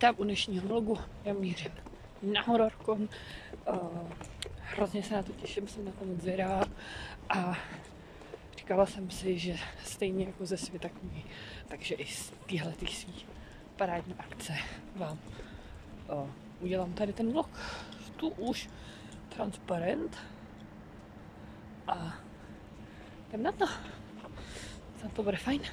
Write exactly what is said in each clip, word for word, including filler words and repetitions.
Vítám u dnešního vlogu, já mířím na HorrorCon. Uh, hrozně se na to těším, jsem na to moc zvědavá a říkala jsem si, že stejně jako ze světa knihy, takže i z téhletý svý parádní akce vám uh, udělám tady ten vlog. Tu už transparent a jdem na to. Snad to bude fajn.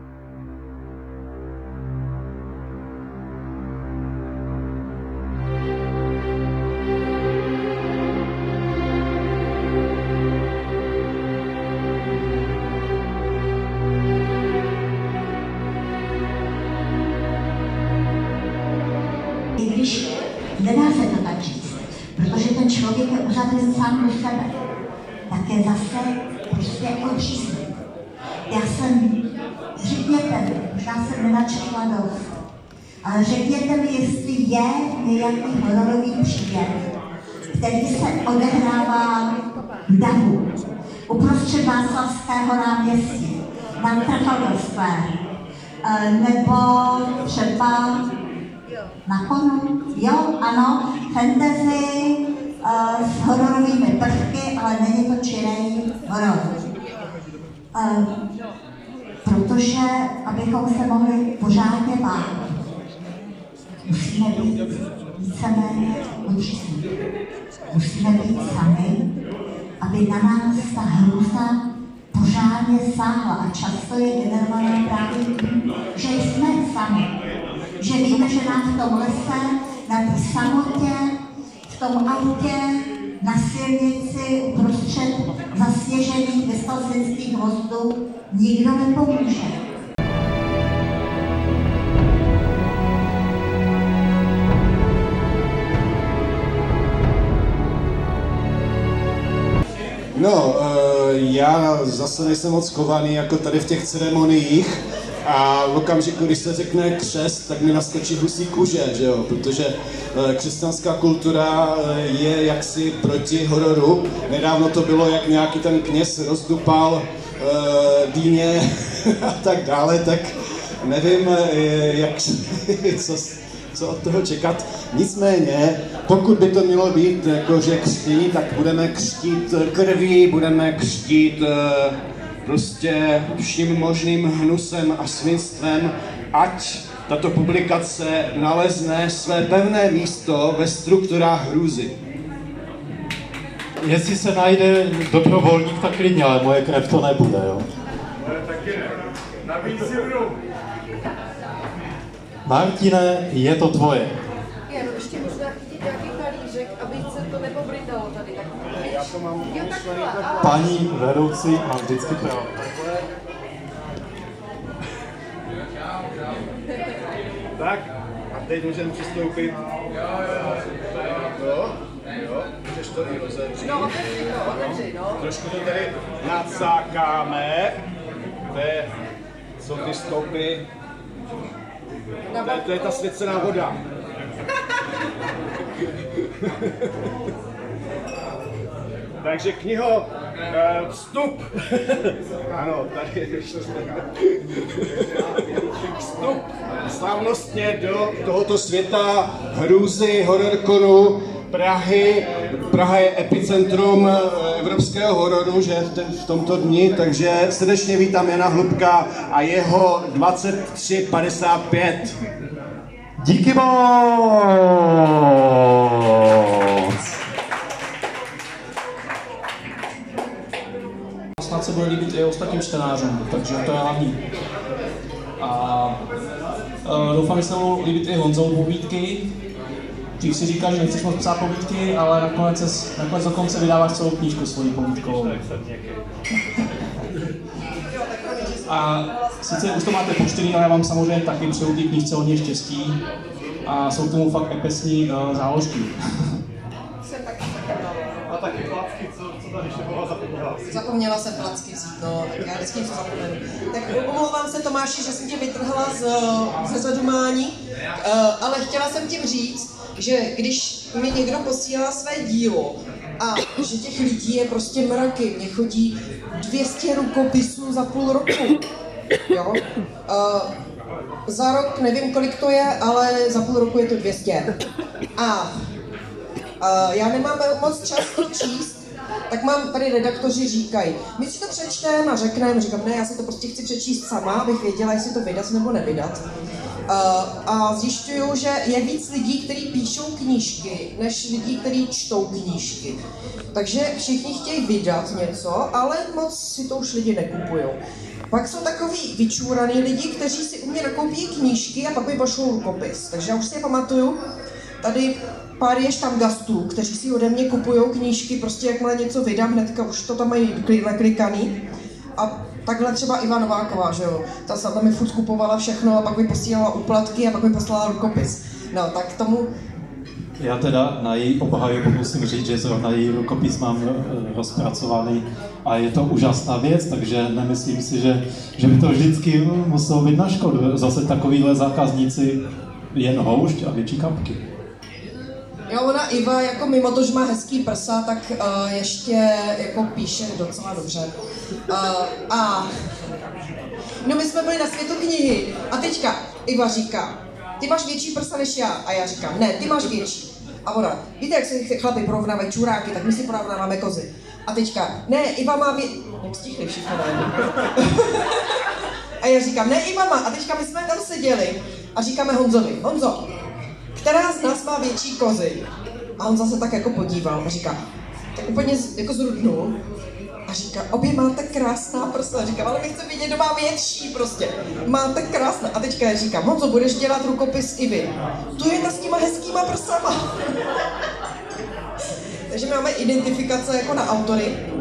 Když nedá se to tak říct, protože ten člověk je uzavřen sám do sebe, tak je zase prostě odřízlý. Já jsem, řekněte mi, možná jsem nenačetla dost, ale řekněte mi, jestli je nějaký hororový příběh, který se odehrává v davu, uprostřed Václavského náměstí, na Trafalgar Square, nebo třeba na konu, jo, ano, fantasy uh, s hororovými prvky, ale není to čirý horor. Uh, protože, abychom se mohli pořádně bát, musíme být víceméně odřízlí. Musíme být sami, aby na nás ta hrůza pořádně sáhla. A často je generovaná právě tím, že jsme sami. Že víme, že nám v tom lese, na té samotě, v tom autě, na silnici, uprostřed zasněžených vyslovinských hvozdů nikdo nepomůže. No, já zase nejsem moc chovaný jako tady v těch ceremoniích. A v okamžiku, když se řekne křest, tak mi naskočí husí kůže, že jo? Protože křesťanská kultura je jaksi proti hororu. Nedávno to bylo, jak nějaký ten kněz rozdupal uh, dýně a tak dále, tak nevím, jak, co, co od toho čekat. Nicméně, pokud by to mělo být jakože křtí, tak budeme křtít krví, budeme křtít uh, prostě vším možným hnusem a svinstvem, ať tato publikace nalezne své pevné místo ve strukturách hrůzy. Jestli se najde dobrovolník, tak klidně, ale moje krev to nebude, jo? Taky ne. Navíc si budou. Martine, je to tvoje. Já no, ještě možná chytit nějaký talířek, aby se to nepobrydalo tady. Tak... Já to mám umyšlený takhle. Paní vedoucí má vždycky právo. Tak, a teď můžeme přistoupit. Jo, jo, můžeš to i rozevřít. No, otevři to, otevři, no. Trošku to tady nadsákáme. To je, jsou ty stopy. To je, to je ta svěcená voda. Takže kniho, vstup. Ano, tady je vstup slavnostně do tohoto světa hrůzy, HorrorConu Prahy. Praha je epicentrum evropského hororu, že v tomto dni, takže srdečně vítám Jana Hlubka a jeho dvacet tři padesát pět. Díky moc! Snad se bude líbit i ostatním čtenářům, takže to je hlavní. A uh, doufám, že se budou líbit i Honzovu povídky. Dřív si říkal, že nechceš moc psát povídky, ale nakonec, ses, nakonec dokonce vydáváš celou knížku svojí povídkou. A sice už to máte počtený, ale já vám samozřejmě taky přeju té knížce hodně štěstí. A jsou k tomu fakt epesní uh, záložky. A taky placky, co, co tady ještě byla zapomněla? Zapomněla jsem placky vzít, no, tak já vždycky něco zapomenu. Tak omlouvám se, Tomáši, že jsem tě vytrhla z, ze zadumání, uh, ale chtěla jsem tím říct, že když mi někdo posílá své dílo a že těch lidí je prostě mraky, mě chodí dvě stě rukopisů za půl roku, jo. Uh, za rok nevím, kolik to je, ale za půl roku je to dvě stě. A uh, já nemám moc čas to číst, tak mám tady redaktoři říkají, my si to přečteme a řekneme, říkám, ne, já si to prostě chci přečíst sama, abych věděla, jestli to vydat nebo nevydat. Uh, a zjišťuju, že je víc lidí, kteří píšou knížky, než lidí, kteří čtou knížky. Takže všichni chtějí vydat něco, ale moc si to už lidi nekupují. Pak jsou takový vyčúraný lidi, kteří si u mě nakoupí knížky a pak mi pošlou rukopis. Takže já už si je pamatuju, tady pár je štamgastů, kteří si ode mě kupují knížky, prostě jakmile něco vydám, hnedka už to tam mají naklikaný. A takhle třeba Iva Nováková, že jo, ta sama mi furt kupovala všechno a pak mi posílala úplatky a pak mi poslala rukopis. No, tak tomu... Já teda na její obhajobu musím říct, že zrovna její rukopis mám rozpracovaný a je to úžasná věc, takže nemyslím si, že, že by to vždycky muselo být na škodu. Zase takovýhle zákazníci jen houšť a větší kapky. Jo, ona Iva, jako mimo to, že má hezký prsa, tak uh, ještě jako píše docela dobře. Uh, a no my jsme byli na Světu knihy a teďka Iva říká, ty máš větší prsa než já. A já říkám, ne, ty máš větší. A ona, víte, jak se chlapi porovnávají čuráky, tak my si porovnáváme kozy. A teďka, ne, Iva má větší... Jak stichli všichni, ne? A já říkám, ne, Iva má. A teďka my jsme tam seděli a říkáme Honzovi, Honzo, která z nás má větší kozy? A on zase tak jako podíval a říká, tak úplně z, jako zrudnul a říká, obě máte krásná prsa. A říkám, ale my chceme vidět, kdo má větší prostě. Máte krásná. A teďka já říkám, Honzo, budeš dělat rukopis Ivy. Tu je ta s těma hezkýma prsama. Takže máme identifikace jako na autory.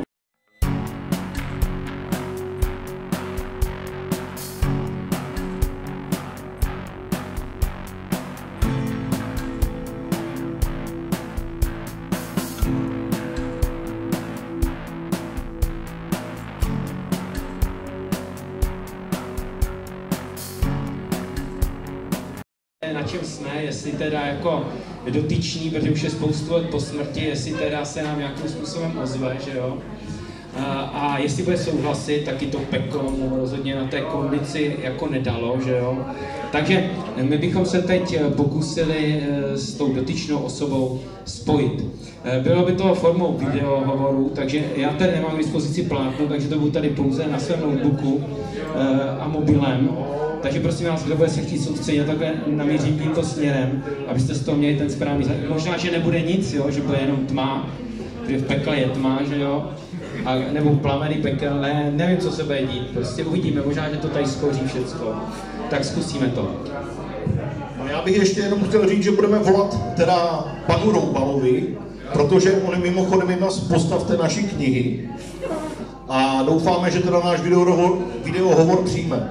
Na čem jsme, jestli teda jako dotyční, protože už je spoustu let po smrti, jestli teda se nám nějakým způsobem ozve, že jo. A, a jestli bude souhlasit, taky to peklo mu rozhodně na té kondici jako nedalo, že jo. Takže my bychom se teď pokusili s tou dotyčnou osobou spojit. Bylo by to formou videohovoru, takže já tady nemám k dispozici plátno, takže to budu tady pouze na svém notebooku a mobilem. Takže prosím vás, kdo bude se chtít soustředit, takhle namířím tímto směrem, abyste z toho měli ten správný zájem. Možná, že nebude nic, jo, že bude jenom tma, protože v pekle je tma, že jo, a, nebo plamený pekel, ne, nevím, co se bude dít, prostě uvidíme, možná, že to tady skoří všecko. Tak zkusíme to. No, já bych ještě jenom chtěl říct, že budeme volat teda panu Roubalovi, protože on je mimochodem jedna z postav té naší knihy a doufáme, že teda náš videohovor, videohovor přijme.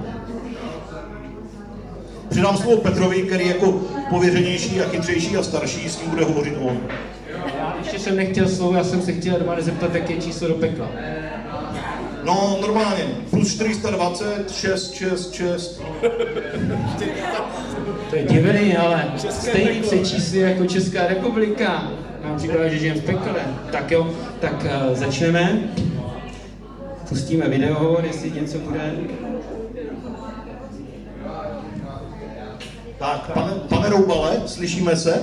Přidám slovo Petrovi, který jako pověřenější a chytřejší a starší, s ním bude hovořit on. Já ještě jsem nechtěl slovo, já jsem se chtěl doma zeptat, jak je číslo do pekla. No, normálně, plus čtyři sta dvacet, šest, šest, šest. To je divný, ale stejný přečísly jako Česká republika. Nám říkala, že žijeme v pekle. Tak jo, tak uh, začneme. Pustíme videohovor, jestli něco bude. Tak, pane, pane Roubale, slyšíme se?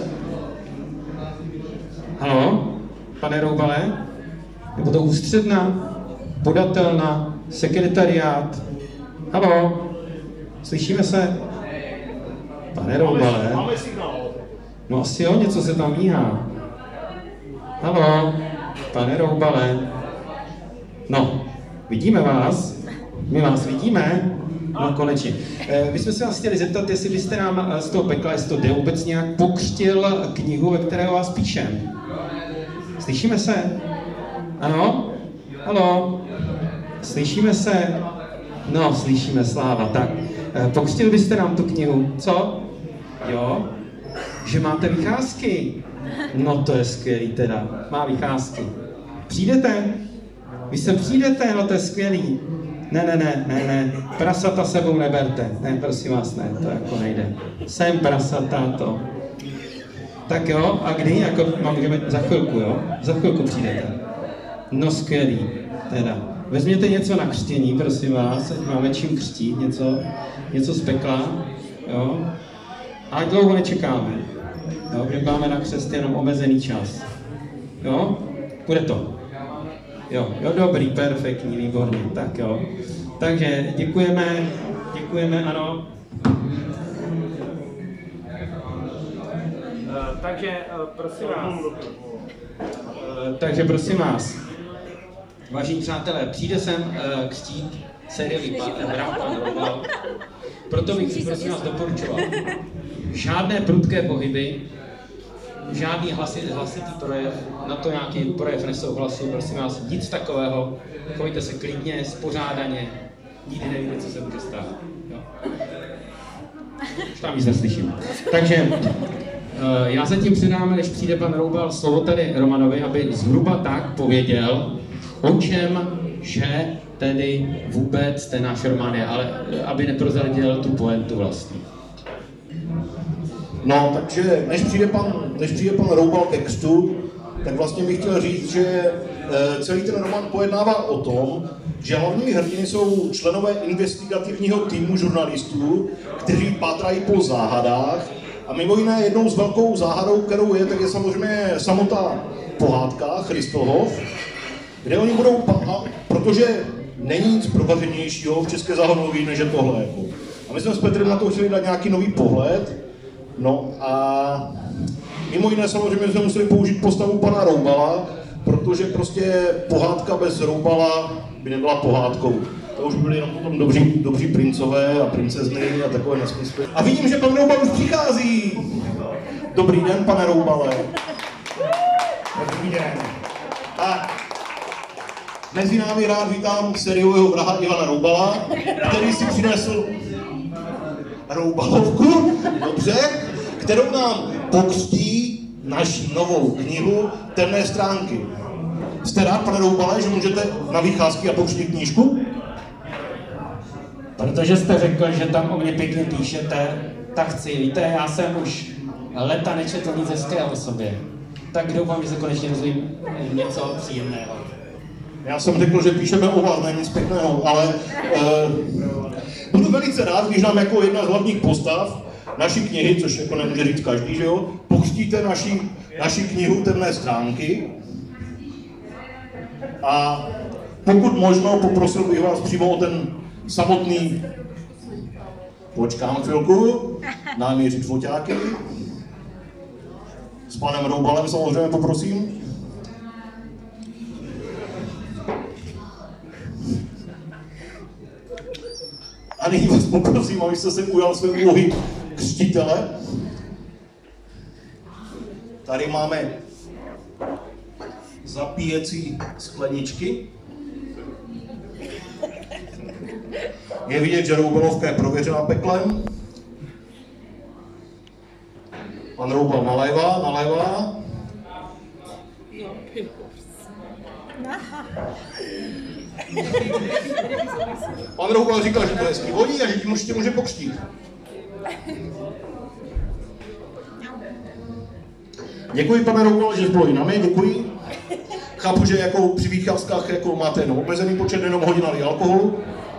Haló, pane Roubale? Nebo to ústředna, podatelna, sekretariát? Haló, slyšíme se? Pane Roubale? Máme signál. No asi jo, něco se tam míhá. Haló, pane Roubale? No, vidíme vás? My vás vidíme? No konečně. My jsme se vás chtěli zeptat, jestli byste nám z toho pekla, jestli to jde vůbec nějak pokřtil knihu, ve které o vás píšem. Slyšíme se? Ano? Haló? Slyšíme se? No, slyšíme, sláva. Tak, pokřtil byste nám tu knihu, co? Jo? Že máte vycházky? No to je skvělý teda, má vycházky. Přijdete? Vy se přijdete, no to je skvělý. Ne, ne, ne, ne, ne, prasata sebou neberte. Ne, prosím vás, ne, to jako nejde. Jsem prasata, to. Tak jo, a kdy? Jako, mám, za chvilku, jo? Za chvilku přijdete. No skvělý, teda. Vezměte něco na křtění, prosím vás, ať máme čím křtít, něco, něco z pekla. jo. Ať dlouho nečekáme, jo, protože máme na křest jenom omezený čas. Jo, bude to. Jo, jo, dobrý, perfektní, výborně, tak jo. Takže děkujeme, děkujeme, ano. Uh, takže uh, prosím vás, uh, takže prosím vás, vážení přátelé, přijde sem uh, křtít sériový brát pan Roubal, proto bych prosím vás doporučoval. Žádné prudké pohyby, žádný hlasitý, hlasitý projev, na to nějaký projev nesouhlasu, prosím vás, nic takového, chovejte se klidně, spořádaně, nikdy nevíte, co se může stát. Jo. Už tam víc neslyším. Takže já zatím předám, než přijde pan Roubal, slovo tady Romanovi, aby zhruba tak pověděl, o čem, že tedy vůbec ten náš román je, ale aby neprozradil tu pointu vlastní. No, takže než přijde pan, než přijde pan Roubal k textu, tak vlastně bych chtěl říct, že e, celý ten román pojednává o tom, že hlavními hrdiny jsou členové investigativního týmu žurnalistů, kteří pátrají po záhadách. A mimo jiné jednou z velkou záhadou, kterou je, tak je samozřejmě samotná pohádka Christohof, kde oni budou páhat, protože není nic provařenějšího v české záhadově, než je tohle. Jako. A my jsme s Petrem na to chtěli dát nějaký nový pohled. No a mimo jiné samozřejmě jsme museli použít postavu pana Roubala, protože prostě pohádka bez Roubala by nebyla pohádkou. To už by byly jenom potom dobří, dobří princové a princezny a takové nesmysly. A vidím, že pan Roubal už přichází. Dobrý den, pane Roubale. Dobrý den. A mezi námi rád vítám sériového vraha Ivana Roubala, který si přinesl Roubalovku, dobře, kterou nám pokřtí naši novou knihu Temné stránky. Jste rád, pane Roubale, že můžete na vycházky a pokřtít knížku? Protože jste řekl, že tam o mě pěkně píšete, tak chci. Víte, já jsem už leta nečetl nic hezkého o sobě. Tak doufám, že se konečně dozvím něco příjemného. Já jsem řekl, že píšeme o vás, ne nic pěkného, ale uh, budu velice rád, když nám jako jedna z hlavních postav naší knihy, což jako nemůže říct každý, že jo, pokřtíte naši, naši knihu Temné stránky. A pokud možno, poprosil bych vás přímo o ten samotný... Počkám chvilku, namířit foťáky. S panem Roubalem samozřejmě poprosím. A nyní vás poprosím, abyste se ujal své úlohy křtitele. Tady máme zapíjecí skleničky. Je vidět, že Roubalovka je prověřena peklem. Pan Roubal nalévá, nalévá. Pan Roubal říkal, že to hezký voní a že tím určitě může pokřtít. Děkuji, pane Roubal, že zbylo i na mě, děkuji. Chápu, že jako při výcházkách jako máte jenom omezený počet, jenom hodin alkoholu.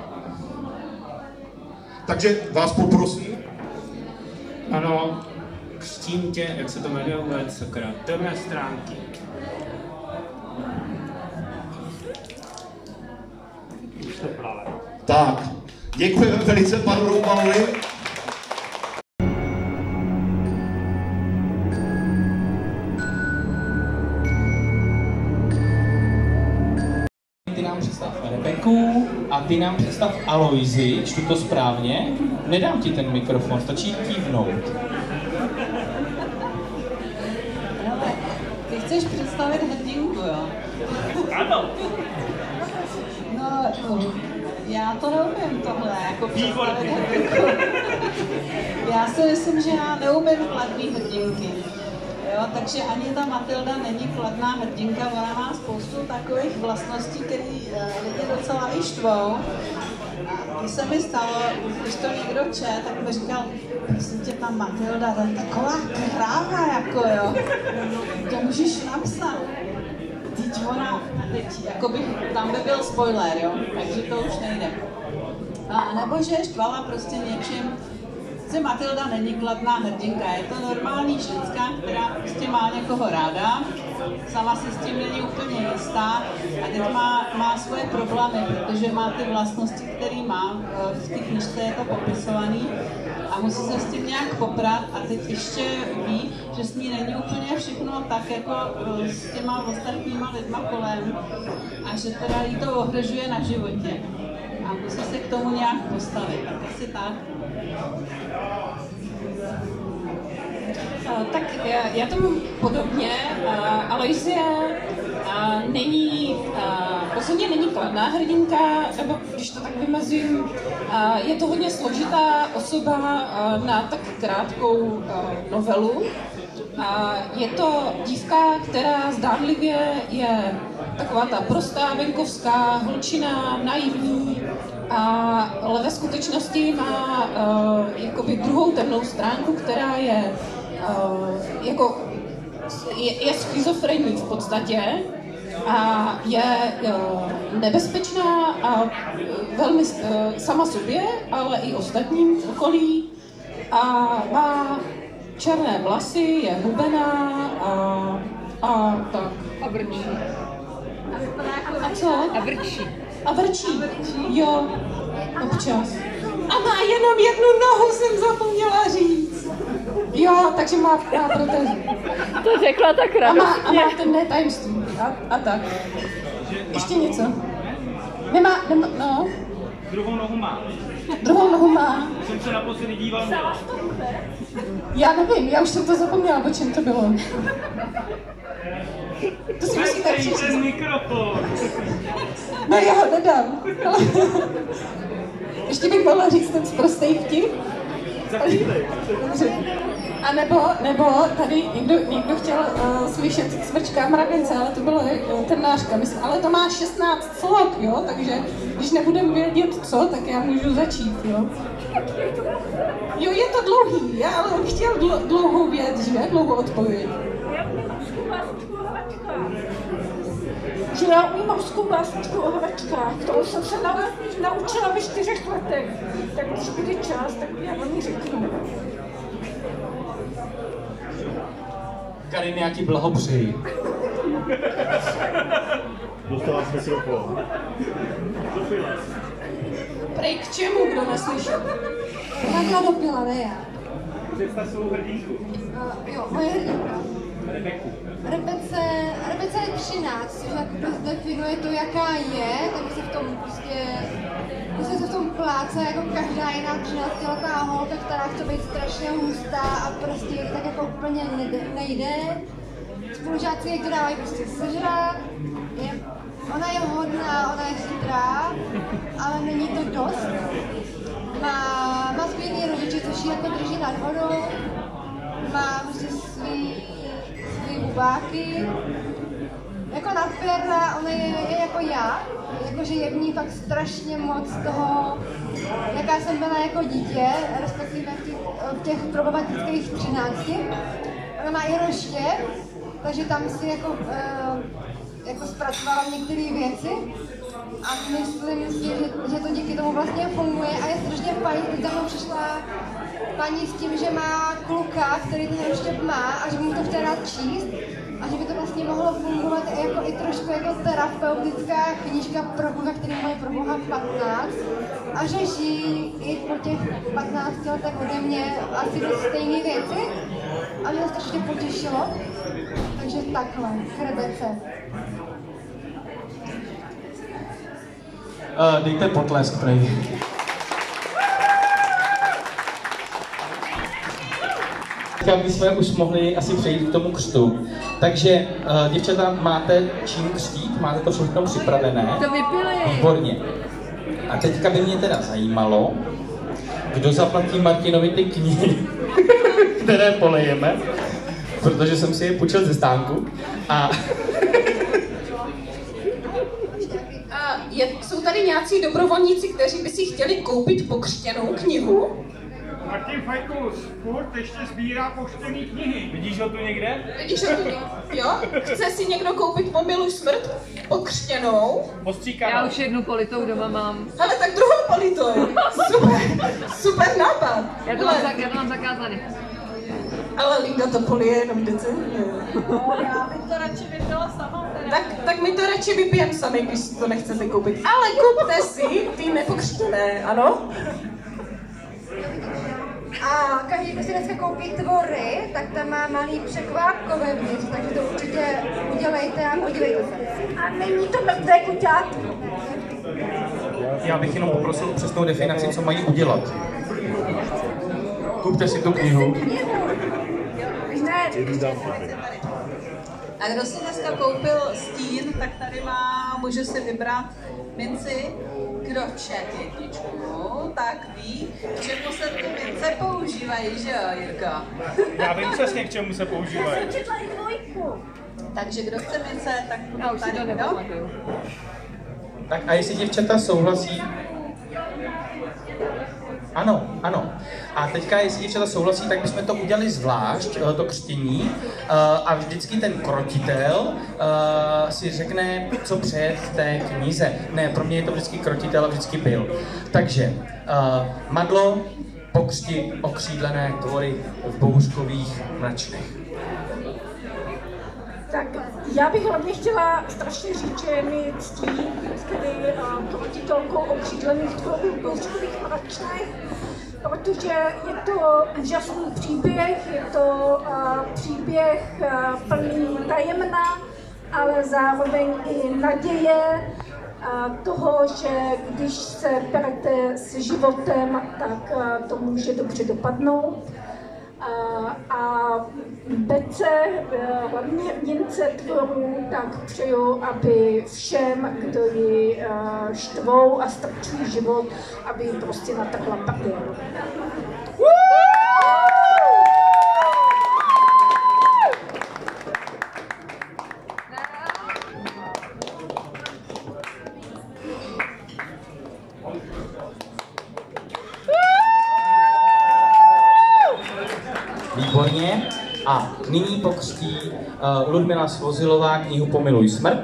Takže vás poprosím. Ano, křtím tě, jak se to jmenuje vůbec, sakra, Temné stránky. Tak, děkujeme velice panu Roubalovi. Ty nám představ Rebeku a ty nám představ Aloisi, čtu to správně. Nedám ti ten mikrofon, stačí kývnout. Ty chceš představit hrdinku, jo? Ano. No, já to neumím tohle, jako představit hrdinku. Já si myslím, že já neumím kladný hrdinky. Jo, takže ani ta Matilda není kladná hrdinka, ona má spoustu takových vlastností, které lidi docela i štvou. A když se mi stalo, když to někdo čet, tak mi říkal, prosím tě, ta Matilda, to je taková kráva, jako jo. To můžeš napsat. Teď ona, teď, jakoby, tam by byl spoiler, jo, takže to už nejde. A nebo že je štvala prostě něčím, prostě Matilda není kladná hrdinka, je to normální ženská, která prostě má někoho ráda, sama si s tím není úplně jistá a teď má, má svoje problémy, protože má ty vlastnosti, které má, v té knižce je to popisovaný a musí se s tím nějak poprat a teď ještě ví, že s ní není úplně všechno tak jako s těma ostatníma lidma kolem a že teda jí to ohrožuje na životě a musí se k tomu nějak postavit, tak asi tak. Uh, tak já, já to mám podobně. Uh, Aloysie uh, není, uh, rozhodně není kladná hrdinka, nebo když to tak vymezuji, uh, je to hodně složitá osoba uh, na tak krátkou uh, novelu. Uh, je to dívka, která zdánlivě je taková ta prostá venkovská holčina, naivní, a, ale ve skutečnosti má uh, jakoby druhou temnou stránku, která je uh, jako je, je schizofrenní v podstatě a je uh, nebezpečná a uh, velmi uh, sama sobě, ale i ostatním v okolí a má černé vlasy, je hubená a, a tak. A vrčí. A co? A vrčí. A vrčí, jo, občas. A má jenom jednu nohu, jsem zapomněla říct. Jo, takže má, má protézu. To řekla tak radostně. A má, a má temné tajemství. A, a tak. Ještě něco? Nemá, nemá, no. Druhou nohu má. Druhou nohu má. Jsem se naposledy díval. Já nevím, já už jsem to zapomněla, o čem to bylo. To si musíte přečíst. Ten mikrofon. No já ho nedám. Ještě bych mohla říct ten sprostej vtip. Dobře. A nebo, nebo tady někdo, někdo chtěl uh, slyšet Smrčka a mravence, ale to bylo uh, Trnářka, myslím, ale to má šestnáct slov, jo, takže když nebudem vědět co, tak já můžu začít, jo. Jo, je to dlouhý, já, ale on chtěl dl, dlouhou věc, že? Dlouhou odpověď. Že já umím mořskou básnickou o hračkách, kterou jsem se nau, naučila ve čtyřech letech. Tak když bude čas, tak já vám ji řeknu. Karin, já ti blahopřeji. Dostala jsme mikrofon. Prej k čemu, kdo neslyšel? Takhle dopila, ne já. Představ svou hrdinku. Uh, jo, moje hrdinka. Rebeku. Rebece, Rebece je třináct, což jakoby definuje to, jaká je, tak se v tom prostě, prostě se v tom pláce jako každá jiná třináctiletá holka, která chce být strašně hustá a prostě tak jako úplně nejde. nejde. Spolužáci je to dávají prostě sežrat, je, ona je hodná, ona je chytrá, ale není to dost. Má, má skvělý rodiče, což ji jako drží nad vodou, má prostě svý hubáky. Jako nadpěrná, ona je, je jako já, jakože je v ní fakt strašně moc toho, jaká jsem byla jako dítě, respektive v těch, v těch problematických třinácti. Ona má i roštěp, takže tam si jako, uh, jako zpracovala některé věci a myslím si, že, že to díky tomu vlastně funguje a je strašně fajn, když za mnou přišla paní s tím, že má kluka, který ten roštěp má a že mu to chce rád číst a že by to vlastně mohlo fungovat jako i trošku jako terapeutická knížka pro kluka, který má pro boha patnáct a řeší i po těch patnácti letech ode mě asi do stejné věci a mě to strašně potěšilo. Takže takhle, k Rebece. Uh, dejte potlesk, prej. My jsme už mohli asi přejít k tomu křtu. Takže, uh, děvčata, máte čím křtít? Máte to všechno připravené? To vypili. Výborně. A teďka by mě teda zajímalo, kdo zaplatí Martinovi ty knihy, které polejeme, protože jsem si je půjčil ze stánku. A... A je, jsou tady nějací dobrovolníci, kteří by si chtěli koupit pokřtěnou knihu? Martin Fajkus furt ještě sbírá poštěný knihy. Vidíš ho tu někde? Vidíš ho tu někde? Jo? Chce si někdo koupit Pomiluj smrt? Pokřtěnou? Postříkanou. Já už jednu politou doma mám. Ale tak druhou politou. Super, super nápad. Já to, mám, za, já to mám zakázaný. Ale Linda to polije jenom decentně. No, já bych to radši vypila sama. Tak, tak my to radši vypijeme sami, když si to nechcete koupit. Ale kupte si ty nepokřtěné, ano? A každý, kdo si dneska koupí tvory, tak tam má malý překvápkové vnitř, takže to určitě udělejte a podívejte se. A není to mrtvé kuťátko. Já bych jenom poprosil o přesnou definici, co mají udělat. Kupte si tu knihu. A kdo si dneska koupil stín, tak tady má, může si vybrat minci. Kdo čet jedničku, tak ví, k čemu se ty mince používají, že jo, Jirko? Já vím přesně, k čemu se používají. Já jsem četla i dvojku. Takže kdo chce mince, tak Já už si to nepamatuju. Tak a jestli děvčata souhlasí? Ano, ano. A teďka, jestli děvčata souhlasí, tak bychom to udělali zvlášť, to křtění, a vždycky ten krotitel si řekne, co přeje v té knize. Ne, pro mě je to vždycky krotitel a vždycky byl. Takže Maglo, pokřti okřídlené tvory v bouřkových mračnech. Tak já bych hlavně chtěla strašně říct, že mi ctí tedy krotitelkou okřídlených tvorů v bouřkových mračnech, protože je to úžasný příběh, je to uh, příběh uh, plný tajemna, ale zároveň i naděje uh, toho, že když se perete s životem, tak uh, to může dobře dopadnout. Uh, a Bece, uh, hlavně hrdince tvorů, tak přeju, aby všem, kdo ji uh, štvou a strčují život, aby ji prostě natrhla prdel. Výborně. A nyní pokřtí uh, Ludmila Svozilová knihu Pomiluj smrt.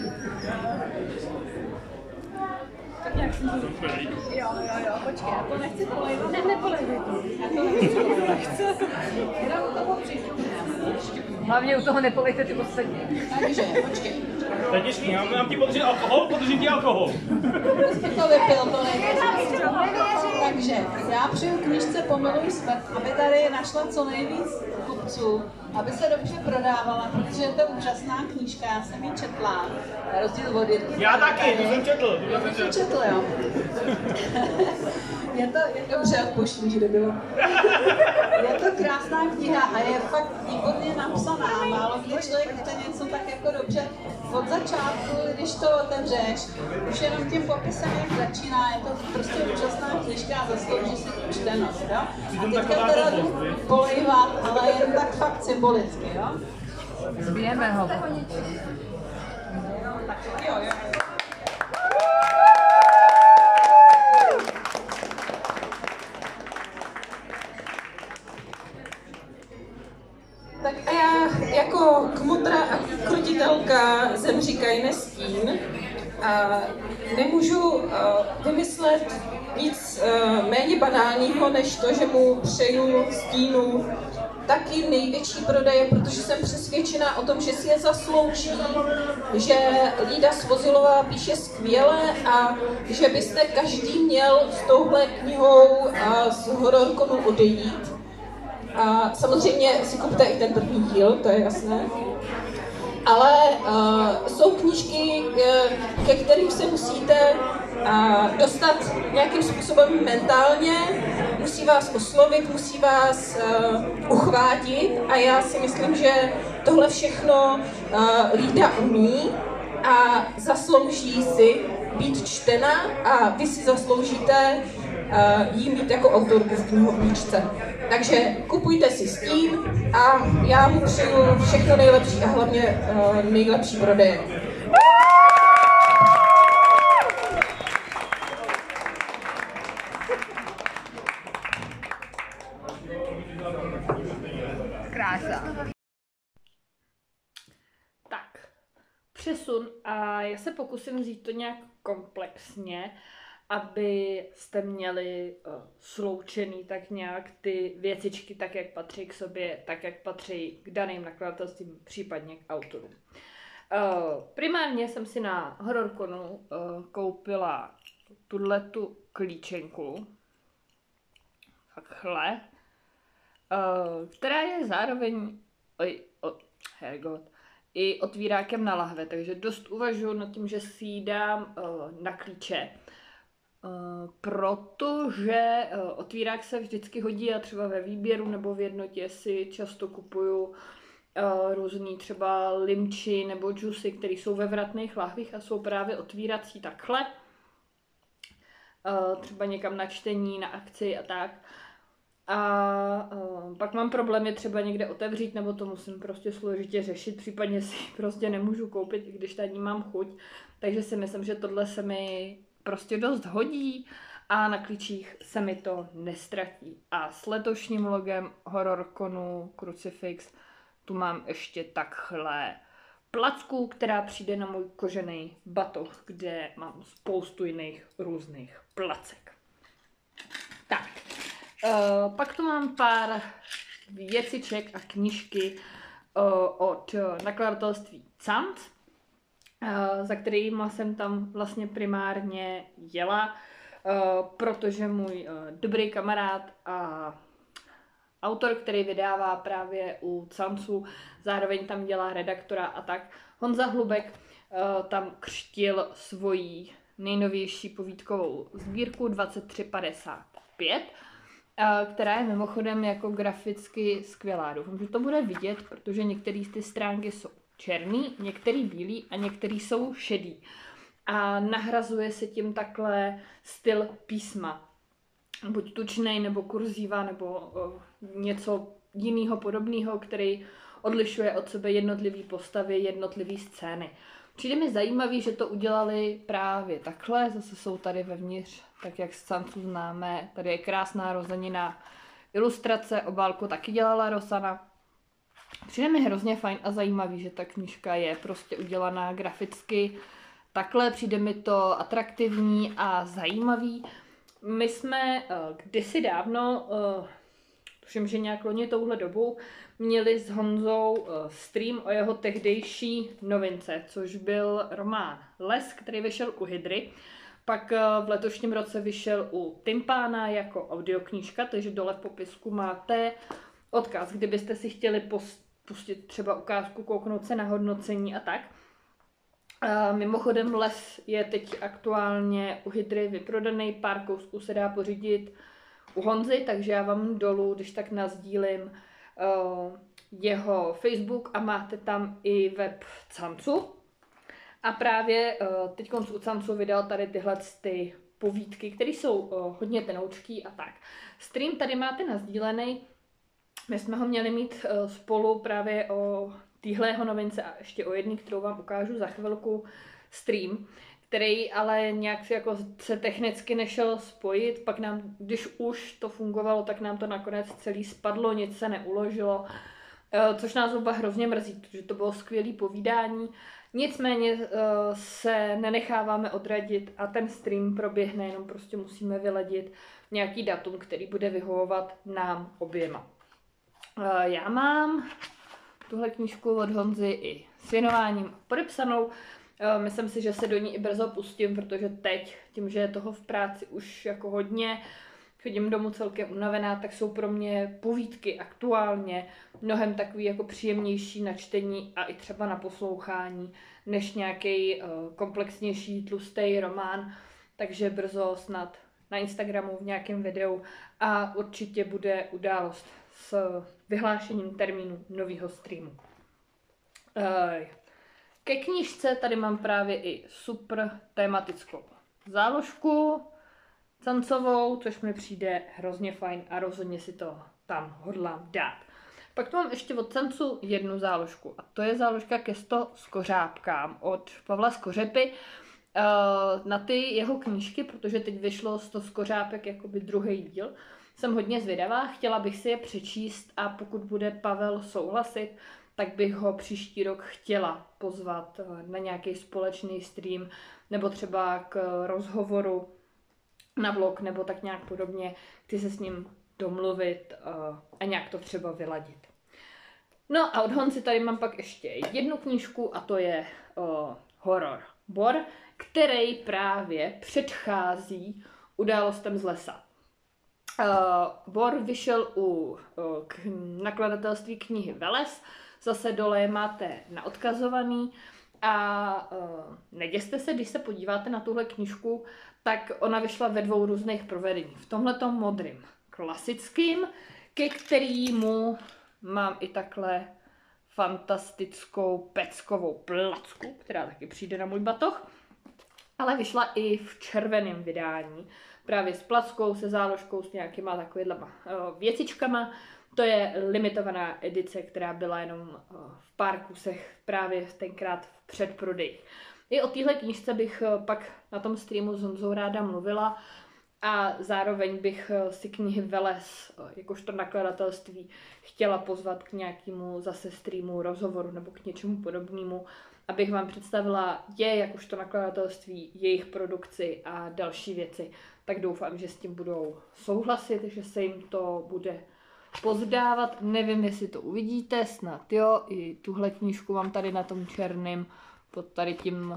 Jo, jo, jo, počkej, já to nechci polejvat. Ne, nepolejvaj to. Já to nechci, to nechci. Jenom toho přijdu. Hlavně u toho nepolejte ty ostatní. Takže, počkej. Teď ještě, já mám ti podržet alkohol, podržím ti alkohol. Prostě to vypil, to nejde. Takže já přeju knížce Pomiluj smrt, aby tady našla co nejvíc kupců, aby se dobře prodávala, protože je to úžasná knížka, já jsem ji četla, na rozdíl od Jirky. Já taky, to jsem četl. To jsem četl, jo. Je to, je to dobře, odpuštím, že bylo. Je to krásná kniha a je fakt výborně napsaná. Málo kdy člověk chce něco tak jako dobře od začátku, když to otevřeš. Už jenom tím popisem, jak začíná, je to prostě úžasná knižka a zaslouží si tu čtenost, jo? A teďka teda jdu polejvat, ale jen tak fakt symbolicky, jo? Zbijeme ho. Tak jo, jo. Tak a já jako kmotra a krotitelka Zemříkaj Nestín a nemůžu uh, vymyslet nic uh, méně banálního, než to, že mu přeju Stínu taky největší prodeje, protože jsem přesvědčená o tom, že si je zaslouží, že Lída Svozilová píše skvěle a že byste každý měl s touhle knihou a z Hororkonu odejít. A samozřejmě si kupte i ten první díl, to je jasné. Ale uh, jsou knížky, uh, ke kterým se musíte uh, dostat nějakým způsobem mentálně, musí vás oslovit, musí vás uh, uchvátit a já si myslím, že tohle všechno uh, Lída umí a zaslouží si být čtena a vy si zasloužíte uh, jí mít jako autorku v knihovničce. Takže kupujte si Stín a já mu přeju všechno nejlepší a hlavně uh, nejlepší prodeje. krása. Tak, přesun a já se pokusím vzít to nějak komplexně, abyste měli uh, sloučený tak nějak ty věcičky tak, jak patří k sobě, tak, jak patří k daným nakladatelstvím, případně k autorům. Uh, primárně jsem si na HorrorConu uh, koupila tuhletu klíčenku, takhle, uh, která je zároveň oj, o, hergot, i otvírákem na lahve, takže dost uvažuji nad tím, že si ji dám uh, na klíče, uh, protože uh, otvírák se vždycky hodí a třeba ve výběru nebo v jednotě si často kupuju uh, různý třeba limči nebo džusy, které jsou ve vratných lahvích a jsou právě otvírací takhle, uh, třeba někam na čtení, na akci a tak. A uh, pak mám problém je třeba někde otevřít, nebo to musím prostě složitě řešit, případně si prostě nemůžu koupit, i když tady mám chuť. Takže si myslím, že tohle se mi prostě dost hodí a na klíčích se mi to nestratí. A s letošním logem HorrorConu Crucifix tu mám ještě takhle placku, která přijde na můj kožený batoh, kde mám spoustu jiných různých placek. Tak. Uh, pak tu mám pár věciček a knížky uh, od nakladatelství Canc, uh, za kterýma jsem tam vlastně primárně jela, uh, protože můj uh, dobrý kamarád a autor, který vydává právě u Cancu, zároveň tam dělá redaktora a tak, Honza Hlubek, uh, tam křtil svoji nejnovější povídkovou sbírku dvacet tři padesát pět, která je mimochodem jako graficky skvělá. Doufám, že to bude vidět, protože některé ty stránky jsou černý, některý bílý a některý jsou šedý. A nahrazuje se tím takhle styl písma. Buď tučnej, nebo kurzíva, nebo o, něco jiného podobného, který odlišuje od sebe jednotlivé postavy, jednotlivé scény. Přijde mi zajímavý, že to udělali právě takhle, zase jsou tady vevnitř, tak jak z Cancu známe, tady je krásná rozenina ilustrace, obálku taky dělala Rosana. Přijde mi hrozně fajn a zajímavý, že ta knížka je prostě udělaná graficky takhle, přijde mi to atraktivní a zajímavý. My jsme uh, kdysi dávno, uh, tuším, že nějak loni touhle dobu, měli s Honzou uh, stream o jeho tehdejší novince, což byl román Les, který vyšel u Hydry. Pak uh, v letošním roce vyšel u Tympána jako audioknížka, takže dole v popisku máte odkaz, kdybyste si chtěli pustit třeba ukázku, kouknout se na hodnocení a tak. Uh, mimochodem Les je teď aktuálně u Hydry vyprodaný, pár kousků se dá pořídit u Honzy, takže já vám dolů, když tak nasdílím uh, jeho Facebook a máte tam i web Cancu. A právě uh, teď u Cancu vydal tady tyhle ty povídky, které jsou uh, hodně tenoučký a tak. Stream tady máte nasdílený, my jsme ho měli mít uh, spolu právě o téhleho novince a ještě o jedný, kterou vám ukážu za chvilku, stream, který ale nějak jako se technicky nešel spojit, pak nám, když už to fungovalo, tak nám to nakonec celý spadlo, nic se neuložilo, což nás oba hrozně mrzí, protože to bylo skvělé povídání. Nicméně se nenecháváme odradit a ten stream proběhne, jenom prostě musíme vyladit nějaký datum, který bude vyhovovat nám oběma. Já mám tuhle knížku od Honzy i s věnováním podepsanou. Myslím si, že se do ní i brzo pustím, protože teď, tím, že je toho v práci už jako hodně, chodím domů celkem unavená, tak jsou pro mě povídky aktuálně mnohem takový jako příjemnější na čtení a i třeba na poslouchání, než nějaký uh, komplexnější tlustý román. Takže brzo snad na Instagramu v nějakém videu a určitě bude událost s vyhlášením termínu nového streamu. Uh, Ke knížce tady mám právě i super tematickou záložku Cancovou, což mi přijde hrozně fajn a rozhodně si to tam hodlám dát. Pak tu mám ještě od Cancu jednu záložku a to je záložka ke sto skořápkám od Pavla Skořepy na ty jeho knížky, protože teď vyšlo sto skořápek jakoby druhý díl, jsem hodně zvědavá, chtěla bych si je přečíst a pokud bude Pavel souhlasit, tak bych ho příští rok chtěla pozvat na nějaký společný stream nebo třeba k rozhovoru na vlog nebo tak nějak podobně. Chci se s ním domluvit a nějak to třeba vyladit. No a od Honzy tady mám pak ještě jednu knížku a to je o, Horor Bor, který právě předchází Událostem z lesa. Uh, Bor vyšel u uh, k nakladatelství knihy Veles, zase dole máte naodkazovaný a uh, neděste se, když se podíváte na tuhle knížku, tak ona vyšla ve dvou různých provedeních. V tomhletom modrým klasickým, ke kterému mám i takhle fantastickou peckovou placku, která taky přijde na můj batoh, ale vyšla i v červeném vydání, právě s plackou, se záložkou, s nějakýma takovýhlema věcičkama. To je limitovaná edice, která byla jenom v pár kusech právě tenkrát v předprodeji. I o téhle knížce bych pak na tom streamu s Honzou ráda mluvila a zároveň bych si knihy Veles, jakožto nakladatelství, chtěla pozvat k nějakému zase streamu, rozhovoru nebo k něčemu podobnému, abych vám představila je jakožto nakladatelství, jejich produkci a další věci. Tak doufám, že s tím budou souhlasit, že se jim to bude pozdávat. Nevím, jestli to uvidíte, snad jo. I tuhle knížku mám tady na tom černém, pod tady tím,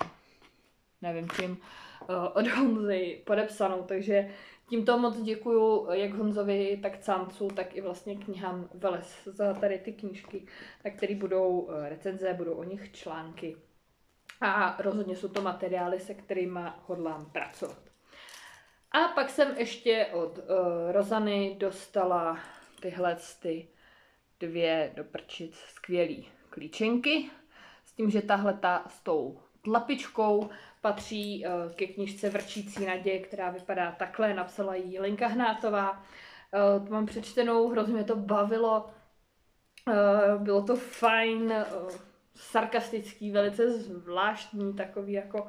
nevím čím, od Honzy podepsanou, takže tímto moc děkuju jak Honzovi, tak Cámcu, tak i vlastně knihám Veles za tady ty knížky, na které budou recenze, budou o nich články a rozhodně jsou to materiály, se kterými hodlám pracovat. A pak jsem ještě od uh, Rozany dostala tyhle ty dvě do prčic skvělý klíčenky, s tím, že tahle ta s tou tlapičkou patří uh, ke knižce Vrčící naděje, která vypadá takhle, napsala jí Lenka Hnátová. Uh, to mám přečtenou, hrozně mě to bavilo, uh, bylo to fajn, uh, sarkastický, velice zvláštní, takový jako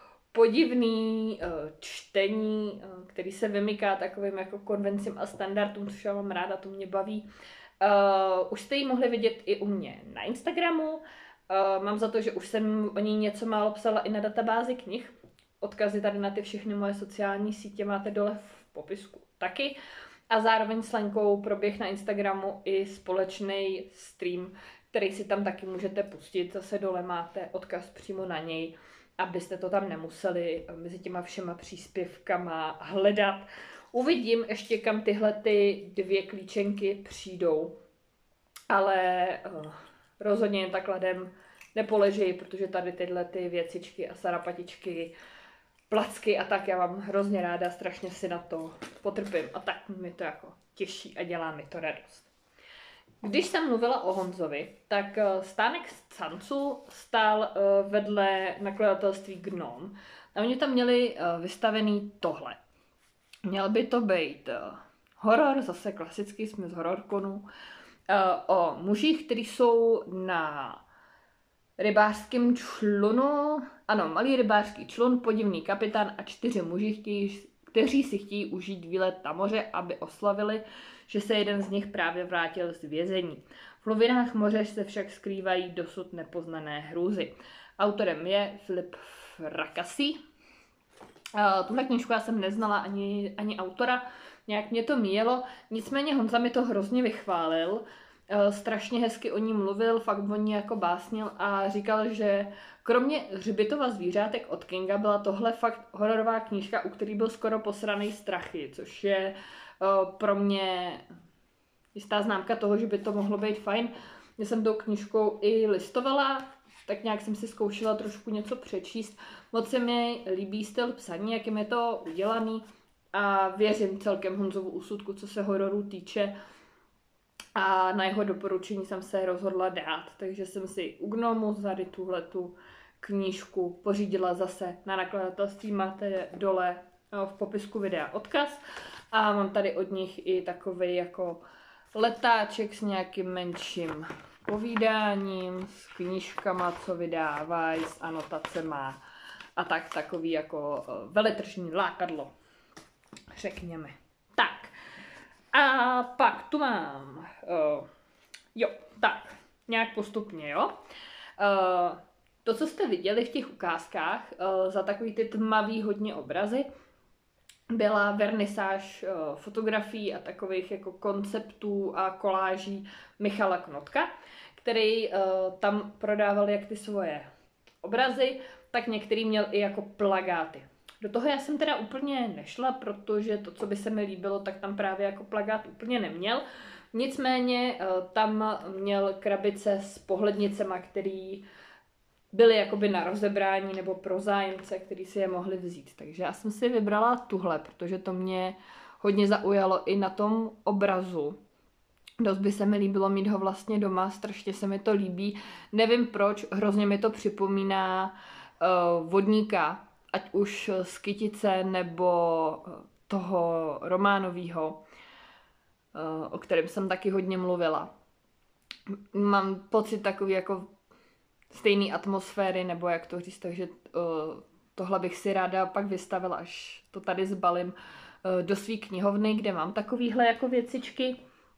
podivný uh, čtení, uh, který se vymyká takovým jako konvencím a standardům, což já mám ráda, to mě baví. Uh, už jste ji mohli vidět i u mě na Instagramu. Uh, mám za to, že už jsem o ní něco málo psala i na databázi knih. Odkazy tady na ty všechny moje sociální sítě máte dole v popisku taky. A zároveň s Lenkou proběh na Instagramu i společný stream, který si tam taky můžete pustit. Zase dole máte odkaz přímo na něj, abyste to tam nemuseli mezi těma všema příspěvkama hledat. Uvidím ještě, kam tyhle ty dvě klíčenky přijdou. Ale uh, rozhodně jen tak ladem nepoleží, protože tady tyhle ty věcičky a sarapatičky, placky a tak já mám hrozně ráda, strašně si na to potrpím a tak mi to jako těší a dělá mi to radost. Když jsem mluvila o Honzovi, tak stánek z Cámcu stál vedle nakladatelství Gnom a oni tam měli vystavený tohle. Měl by to být horor, zase klasický, jsme z hororkonu, o mužích, kteří jsou na rybářském člunu, ano, malý rybářský člun, podivný kapitán a čtyři muži, kteří si chtějí užít výlet na moře, aby oslavili, že se jeden z nich právě vrátil z vězení. V hluvinách moře se však skrývají dosud nepoznané hrůzy. Autorem je Filip Fracassi. Tuhle knížku já jsem neznala ani, ani autora, nějak mě to míjelo, nicméně Honza mi to hrozně vychválil, strašně hezky o ní mluvil, fakt o ní jako básnil a říkal, že kromě Hřbitova zvířátek od Kinga byla tohle fakt hororová knížka, u který byl skoro posranej strachy, což je uh, pro mě jistá známka toho, že by to mohlo být fajn. Já jsem tou knížkou i listovala, tak nějak jsem si zkoušela trošku něco přečíst. Moc se mi líbí styl psaní, jak je to udělaný a věřím celkem Honzovu úsudku, co se hororů týče. A na jeho doporučení jsem se rozhodla dát, takže jsem si u Gnomu tady tuhletu knížku pořídila zase na nakladatelství, máte dole v popisku videa odkaz a mám tady od nich i takový jako letáček s nějakým menším povídáním, s knížkama, co vydávají, s anotacema a tak takový jako veletržní lákadlo, řekněme. Tak. A pak tu mám, uh, jo, tak, nějak postupně, jo. Uh, to, co jste viděli v těch ukázkách, uh, za takový ty tmavý hodně obrazy, byla vernisáž uh, fotografií a takových jako konceptů a koláží Michala Knotka, který uh, tam prodával jak ty svoje obrazy, tak některý měl i jako plagáty. Do toho já jsem teda úplně nešla, protože to, co by se mi líbilo, tak tam právě jako plagát úplně neměl. Nicméně tam měl krabice s pohlednicema, který byly jakoby na rozebrání nebo pro zájemce, který si je mohli vzít. Takže já jsem si vybrala tuhle, protože to mě hodně zaujalo i na tom obrazu. Dost by se mi líbilo mít ho vlastně doma, strašně se mi to líbí. Nevím proč, hrozně mi to připomíná uh, vodníka, ať už z Kytice nebo toho románového, o kterém jsem taky hodně mluvila. Mám pocit takový jako stejný atmosféry, nebo jak to říct, takže tohle bych si ráda pak vystavila, až to tady zbalím do své knihovny, kde mám takovýhle jako věcičky.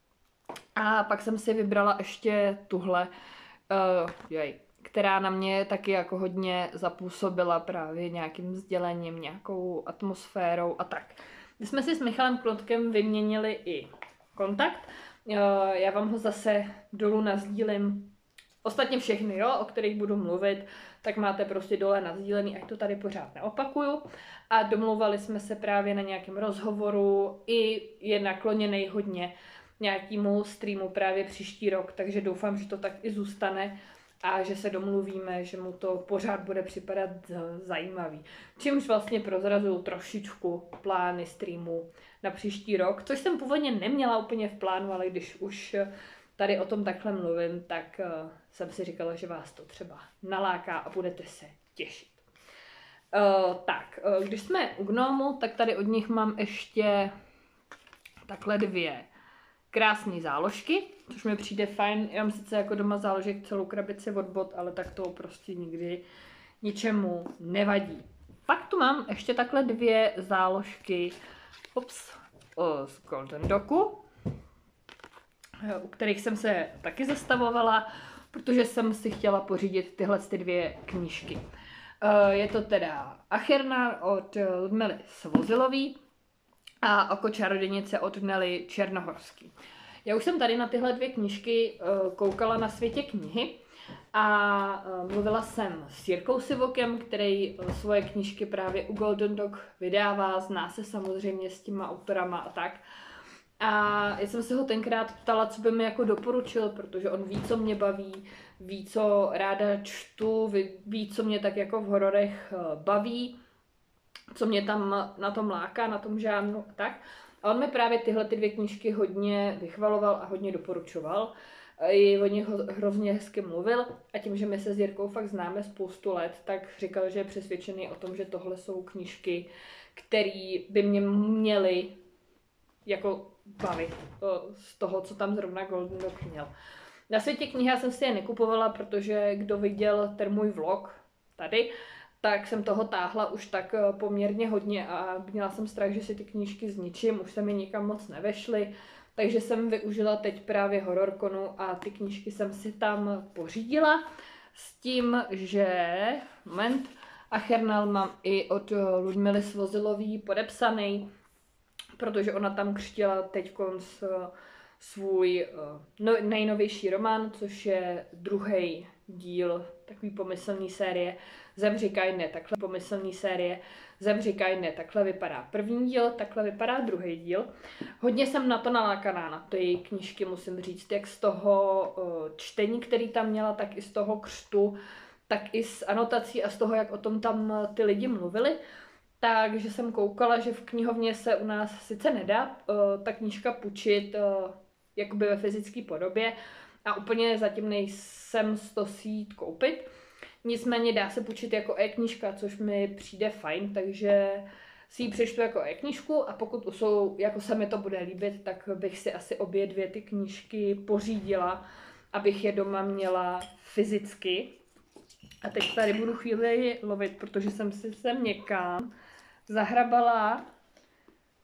A pak jsem si vybrala ještě tuhle, uh, jej, která na mě taky jako hodně zapůsobila právě nějakým sdělením, nějakou atmosférou a tak. My jsme si s Michalem Knotkem vyměnili i kontakt. Já vám ho zase dolů nasdílím. Ostatně všechny, jo, o kterých budu mluvit, tak máte prostě dole nasdílený, ať to tady pořád neopakuju. A domluvali jsme se právě na nějakém rozhovoru, i je nakloněný hodně nějakému streamu právě příští rok, takže doufám, že to tak i zůstane a že se domluvíme, že mu to pořád bude připadat zajímavý. Čímž vlastně prozrazuju trošičku plány streamu na příští rok, což jsem původně neměla úplně v plánu, ale když už tady o tom takhle mluvím, tak uh, jsem si říkala, že vás to třeba naláká a budete se těšit. Uh, tak, uh, když jsme u Gnomu, tak tady od nich mám ještě takhle dvě krásné záložky, což mi přijde fajn. Já mám sice jako doma záložek celou krabici od bot, ale tak to prostě nikdy ničemu nevadí. Pak tu mám ještě takhle dvě záložky ups, z Golden Doku, u kterých jsem se taky zastavovala, protože jsem si chtěla pořídit tyhle ty dvě knížky. Je to teda Achernar od Ludmily Svozilový a Oko čarodějnice od Nely Černohorský. Já už jsem tady na tyhle dvě knížky koukala na Světě knihy a mluvila jsem s Jirkou Sivokem, který svoje knížky právě u Golden Dog vydává, zná se samozřejmě s těma autorama a tak. A já jsem se ho tenkrát ptala, co by mi jako doporučil, protože on ví, co mě baví, ví, co ráda čtu, ví, co mě tak jako v hororech baví, co mě tam na tom láká, na tom žánru a tak. A on mi právě tyhle ty dvě knížky hodně vychvaloval a hodně doporučoval. I o nich hrozně hezky mluvil a tím, že my se s Jirkou fakt známe spoustu let, tak říkal, že je přesvědčený o tom, že tohle jsou knížky, které by mě měly jako bavit z toho, co tam zrovna Golden Dog měl. Na Světě knihy já jsem si je nekupovala, protože kdo viděl ten můj vlog tady, tak jsem toho táhla už tak poměrně hodně a měla jsem strach, že si ty knížky zničím, už se mi nikam moc nevešly, takže jsem využila teď právě HorrorConu a ty knížky jsem si tam pořídila s tím, že moment, Achernal mám i od Ludmily Svozilový podepsaný, protože ona tam křtila teďkon svůj no, nejnovější román, což je druhý díl takový pomyslný série Zem říkaj ne, takhle pomyslný série Zem říkaj ne, takhle vypadá první díl, takhle vypadá druhý díl. Hodně jsem na to nalákaná, na ty knížky musím říct, jak z toho čtení, který tam měla, tak i z toho křtu, tak i z anotací a z toho, jak o tom tam ty lidi mluvili. Takže jsem koukala, že v knihovně se u nás sice nedá uh, ta knížka půjčit uh, jakoby ve fyzické podobě a úplně zatím nejsem z toho si jít koupit. Nicméně dá se půjčit jako e-knížka, což mi přijde fajn, takže si ji přečtu jako e-knížku a pokud jsou, jako se mi to bude líbit, tak bych si asi obě dvě ty knížky pořídila, abych je doma měla fyzicky. A teď tady budu chvíli lovit, protože jsem si sem někam zahrabala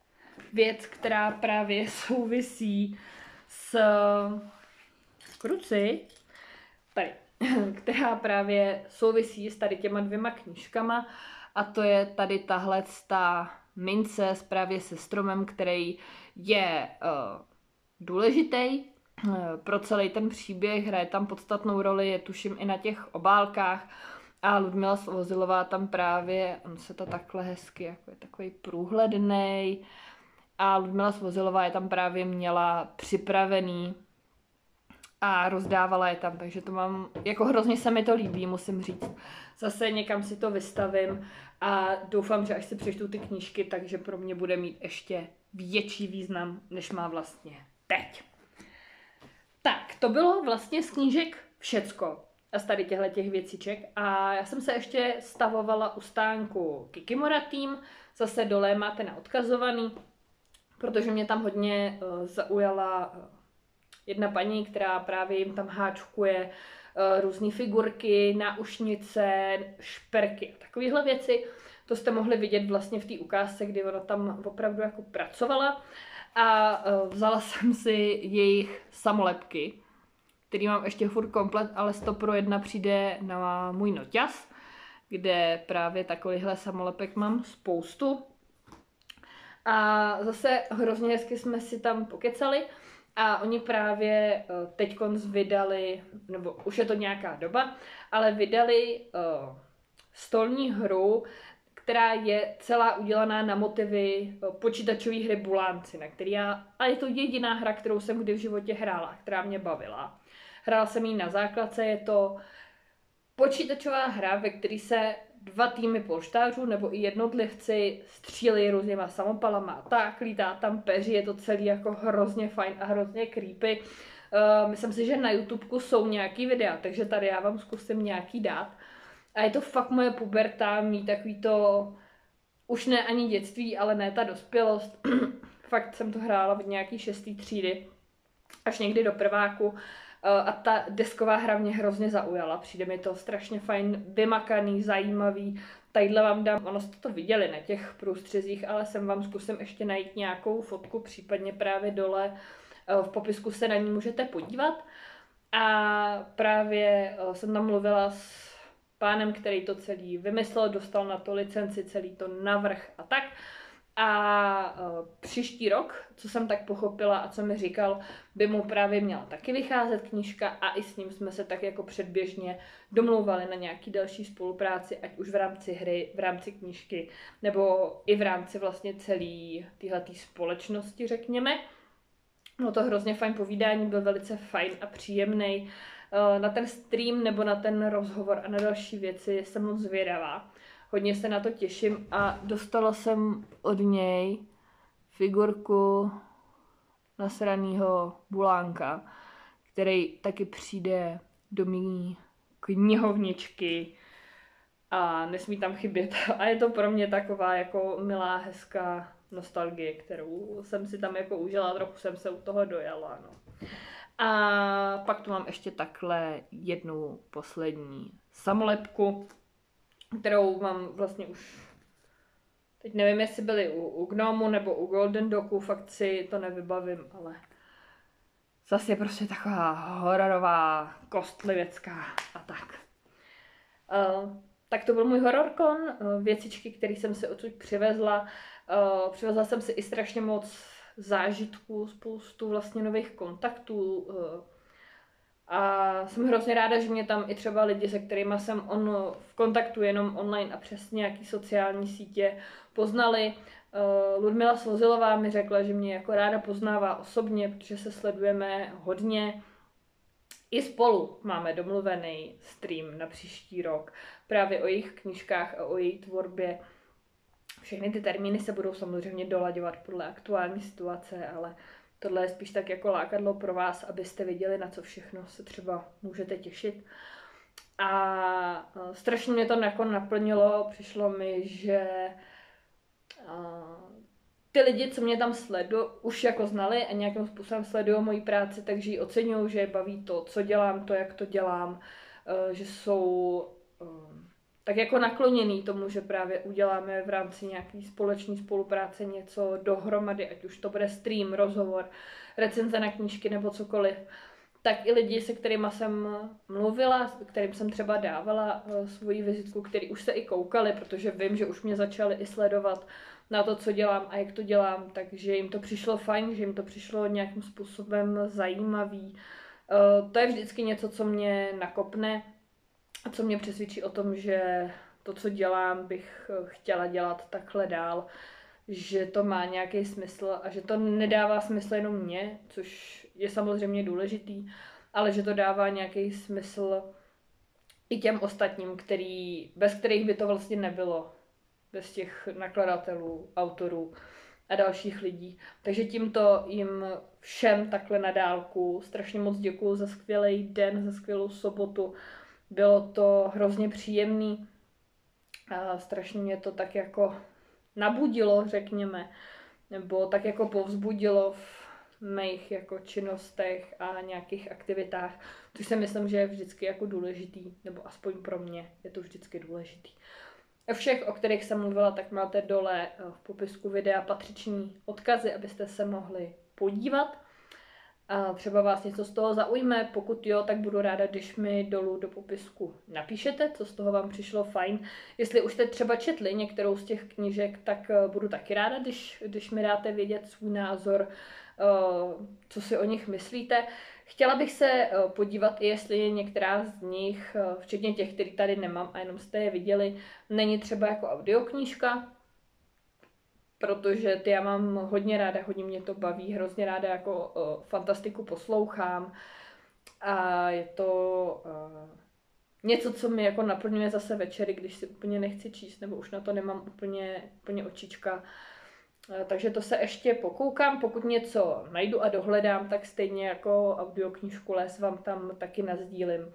věc, která právě souvisí s kruci, tady, která právě souvisí s tady těma dvěma knížkama, a to je tady tahle ta mince právě se stromem, který je uh, důležitý uh, pro celý ten příběh, hraje tam podstatnou roli, je tuším i na těch obálkách, a Ludmila Svozilová tam právě, on se to takhle hezky, jako je takový průhlednej, a Ludmila Svozilová je tam právě měla připravený a rozdávala je tam, takže to mám, jako hrozně se mi to líbí, musím říct. Zase někam si to vystavím a doufám, že až si přečtu ty knížky, takže pro mě bude mít ještě větší význam, než má vlastně teď. Tak, to bylo vlastně z knížek všecko a z tady těchto těch věciček, a já jsem se ještě stavovala u stánku Kikimora Team, zase dole máte naodkazovaný, protože mě tam hodně uh, zaujala uh, jedna paní, která právě jim tam háčkuje uh, různé figurky, náušnice, šperky a takovéhle věci. To jste mohli vidět vlastně v té ukázce, kdy ona tam opravdu jako pracovala, a uh, vzala jsem si jejich samolepky, který mám ještě furt komplet, ale sto pro jedna přijde na můj noťaz, kde právě takovýchhle samolepek mám spoustu. A zase hrozně hezky jsme si tam pokecali a oni právě teďkonc vydali, nebo už je to nějaká doba, ale vydali uh, stolní hru, která je celá udělaná na motivy počítačové hry Bulánci, na který já, a je to jediná hra, kterou jsem kdy v životě hrála, která mě bavila. Hrála jsem ji na základce, je to počítačová hra, ve které se dva týmy polštářů nebo i jednotlivci střílí různýma samopalama a tak, lítá tam peři, je to celý jako hrozně fajn a hrozně creepy. Uh, myslím si, že na YouTubeku jsou nějaký videa, takže tady já vám zkusím nějaký dát. A je to fakt moje puberta, mít takový to, už ne ani dětství, ale ne ta dospělost. Fakt jsem to hrála v nějaký šestý třídy, až někdy do prváku. A ta desková hra mě hrozně zaujala. Přijde mi to strašně fajn, vymakaný, zajímavý. Tadyhle vám dám, ono jste to viděli na těch průstřezích, ale sem vám zkusím ještě najít nějakou fotku, případně právě dole v popisku se na ní můžete podívat. A právě jsem tam mluvila s pánem, který to celý vymyslel, dostal na to licenci, celý to navrch a tak. A uh, příští rok, co jsem tak pochopila a co mi říkal, by mu právě měla taky vycházet knížka, a i s ním jsme se tak jako předběžně domlouvali na nějaký další spolupráci, ať už v rámci hry, v rámci knížky, nebo i v rámci vlastně celé téhletý společnosti, řekněme. No to hrozně fajn povídání, byl velice fajn a příjemný. Uh, na ten stream nebo na ten rozhovor a na další věci jsem moc zvědavá. Hodně se na to těším a dostala jsem od něj figurku nasranýho Bulánka, který taky přijde do mý knihovničky a nesmí tam chybět. A je to pro mě taková jako milá, hezká nostalgie, kterou jsem si tam jako užila, trochu jsem se u toho dojala. No. A pak tu mám ještě takhle jednu poslední samolepku, kterou mám vlastně už, teď nevím, jestli byly u, u Gnomu nebo u Golden Doku, fakt si to nevybavím, ale zase je prostě taková hororová, kostlivěcká a tak. Uh, tak to byl můj hororkon, uh, věcičky, které jsem si odsud přivezla. Uh, přivezla jsem si i strašně moc zážitků, spoustu vlastně nových kontaktů, uh, a jsem hrozně ráda, že mě tam i třeba lidi, se kterými jsem on, v kontaktu jenom online a přes nějaký sociální sítě poznali. Uh, Ludmila Svozilová mi řekla, že mě jako ráda poznává osobně, protože se sledujeme hodně. I spolu máme domluvený stream na příští rok právě o jejich knížkách a o její tvorbě. Všechny ty termíny se budou samozřejmě dolaďovat podle aktuální situace, ale tohle je spíš tak jako lákadlo pro vás, abyste viděli, na co všechno se třeba můžete těšit. A strašně mě to jako naplnilo, přišlo mi, že ty lidi, co mě tam sledují, už jako znali a nějakým způsobem sledují moji práci, takže ji oceňují, že je baví to, co dělám, to, jak to dělám, že jsou tak jako nakloněný tomu, že právě uděláme v rámci nějaký společné spolupráce něco dohromady, ať už to bude stream, rozhovor, recenze na knížky nebo cokoliv, tak i lidi, se kterými jsem mluvila, kterým jsem třeba dávala svoji vizitku, který už se i koukali, protože vím, že už mě začali i sledovat na to, co dělám a jak to dělám, takže jim to přišlo fajn, že jim to přišlo nějakým způsobem zajímavý. To je vždycky něco, co mě nakopne a co mě přesvědčí o tom, že to, co dělám, bych chtěla dělat takhle dál, že to má nějaký smysl a že to nedává smysl jenom mně, což je samozřejmě důležitý, ale že to dává nějaký smysl i těm ostatním, který, bez kterých by to vlastně nebylo, bez těch nakladatelů, autorů a dalších lidí. Takže tímto jim všem takhle na dálku strašně moc děkuju za skvělý den, za skvělou sobotu. Bylo to hrozně příjemný a strašně mě to tak jako nabudilo, řekněme, nebo tak jako povzbudilo v mých jako činnostech a nějakých aktivitách, což si myslím, že je vždycky jako důležitý, nebo aspoň pro mě je to vždycky důležitý. Všech, o kterých jsem mluvila, tak máte dole v popisku videa patřiční odkazy, abyste se mohli podívat. A třeba vás něco z toho zaujme, pokud jo, tak budu ráda, když mi dolů do popisku napíšete, co z toho vám přišlo fajn. Jestli už jste třeba četli některou z těch knížek, tak budu taky ráda, když, když mi dáte vědět svůj názor, co si o nich myslíte. Chtěla bych se podívat, jestli je některá z nich, včetně těch, který tady nemám a jenom jste je viděli, není třeba jako audioknížka, protože ty já mám hodně ráda, hodně mě to baví, hrozně ráda jako uh, fantastiku poslouchám a je to uh, něco, co mi jako naplňuje zase večery, když si úplně nechci číst, nebo už na to nemám úplně, úplně očička. Uh, takže to se ještě pokoukám, pokud něco najdu a dohledám, tak stejně jako audioknížku Les vám tam taky nasdílím,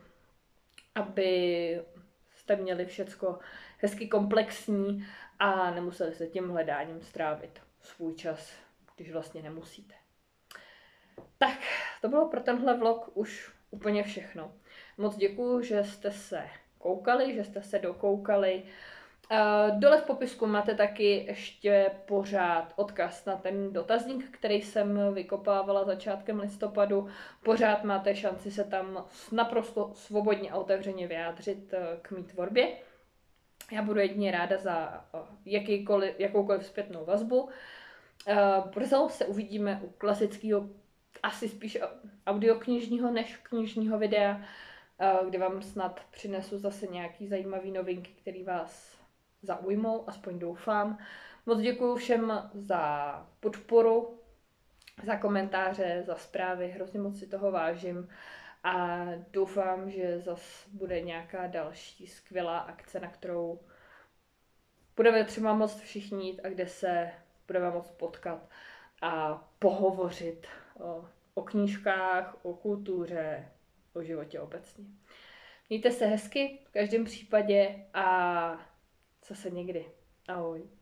aby jste měli všecko hezky komplexní a nemuseli se tím hledáním strávit svůj čas, když vlastně nemusíte. Tak, to bylo pro tenhle vlog už úplně všechno. Moc děkuju, že jste se koukali, že jste se dokoukali. Dole v popisku máte taky ještě pořád odkaz na ten dotazník, který jsem vykopávala začátkem listopadu. Pořád máte šanci se tam naprosto svobodně a otevřeně vyjádřit k mý tvorbě. Já budu jedině ráda za jakýkoliv, jakoukoliv zpětnou vazbu. Brzo se uvidíme u klasického, asi spíš audioknižního než knižního videa, kde vám snad přinesu zase nějaký zajímavý novinky, které vás zaujmou, aspoň doufám. Moc děkuju všem za podporu, za komentáře, za zprávy, hrozně moc si toho vážím a doufám, že zase bude nějaká další skvělá akce, na kterou budeme třeba moct všichni jít a kde se budeme moct potkat a pohovořit o, o knížkách, o kultuře, o životě obecně. Mějte se hezky v každém případě a zase někdy. Ahoj.